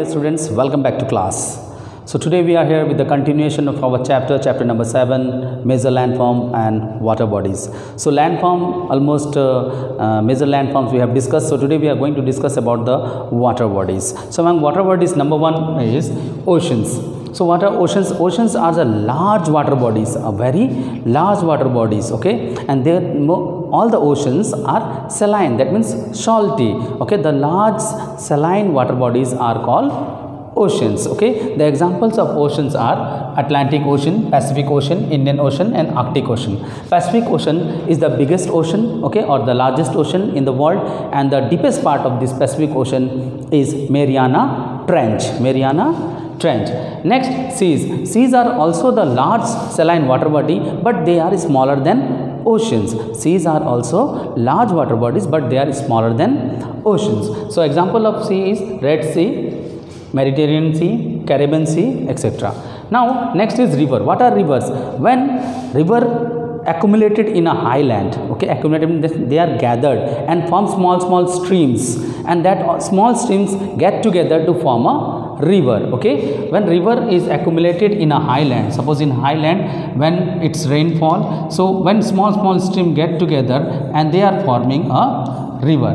students, welcome back to class. So today we are here with the continuation of our chapter number 7, major landform and water bodies. So landform, almost major landforms we have discussed. So today we are going to discuss about the water bodies. So among water bodies, number 1 is oceans. So what are oceans? Oceans are the large water bodies, very large water bodies, okay, and they all the oceans are saline, that means salty, okay. The large saline water bodies are called oceans, okay. The examples of oceans are Atlantic Ocean, Pacific Ocean, Indian Ocean and Arctic Ocean. Pacific Ocean is the biggest ocean, okay, or the largest ocean in the world, and the deepest part of this Pacific Ocean is Mariana Trench. Next, seas. Seas are also the large saline water body, but they are smaller than oceans. Seas are also large water bodies, but they are smaller than oceans. So example of sea is Red Sea, Mediterranean Sea, Caribbean Sea, etc. Now next is river. What are rivers? When river accumulated in a highland, okay, accumulated means they are gathered and form small streams, and that small streams get together to form a river, okay. When river is accumulated in a highland, suppose in highland when it's rainfall, so when small stream get together and they are forming a river,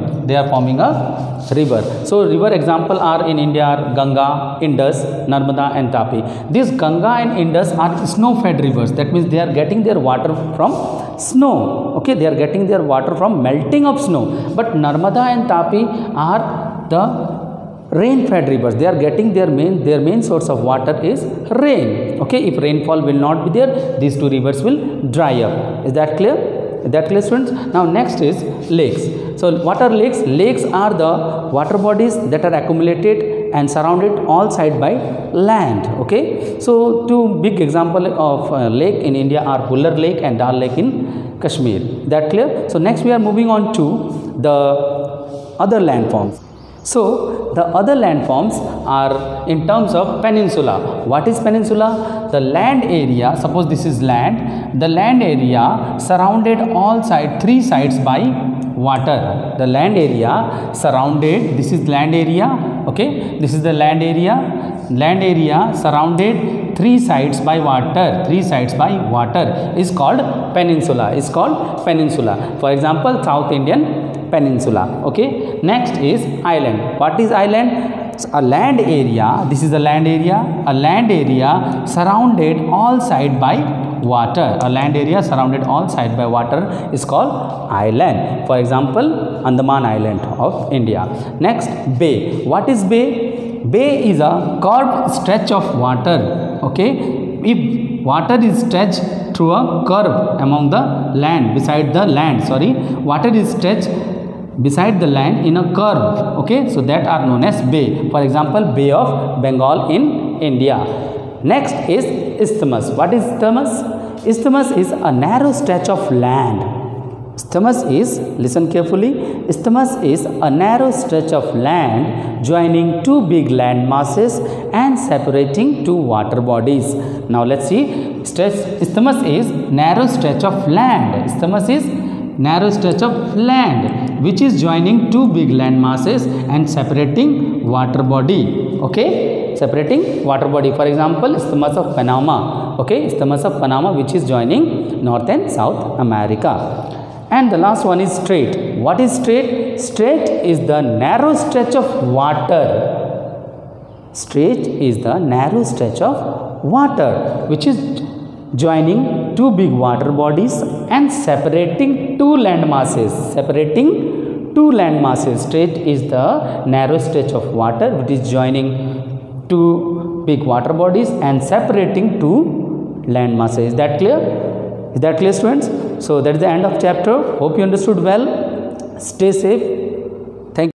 So river example are in India are Ganga, Indus, Narmada and Tapi. These Ganga and Indus are snow fed rivers, that means they are getting their water from snow, okay, they are getting their water from melting of snow. But Narmada and Tapi are the rain fed rivers, they are getting their main source of water is rain, okay. If rainfall will not be there, these two rivers will dry up. Is that clear? Students? Now next is lakes. So what are lakes? Lakes are the water bodies that are accumulated and surrounded all side by land, okay. So two big example of lake in India are Huller Lake and Dal Lake in Kashmir. That clear? So next we are moving on to the other landforms. So the other landforms are in terms of peninsula. What is peninsula? The land area, suppose this is land, the land area surrounded all three sides by water. The land area surrounded, this is land area, okay, this is the land area surrounded three sides by water, is called peninsula, For example, South Indian Peninsula, okay. Next is island. What is island? A land area, this is the land area, a land area surrounded all side by water. A land area surrounded all side by water is called island. For example, Andaman Island of India. Next, bay. What is bay? Bay is a curved stretch of water, okay. If water is stretched through a curve among the land, water is stretched beside the land in a curve, okay, so that are known as bay. For example, Bay of Bengal in India. Next is isthmus. What is isthmus? Isthmus is a narrow stretch of land. Isthmus is, listen carefully, isthmus is a narrow stretch of land joining two big land masses and separating two water bodies. Now let's see, isthmus is narrow stretch of land. Isthmus is narrow stretch of land which is joining two big land masses and separating water body, okay, For example, Isthmus of Panama, okay, Isthmus of Panama which is joining North and South America. And the last one is strait. What is strait? Strait is the narrow stretch of water. Strait is the narrow stretch of water which is joining two big water bodies and separating two land masses. Strait is the narrow stretch of water which is joining two big water bodies and separating two land masses. Is that clear? Students? So that is the end of chapter. Hope you understood well. Stay safe.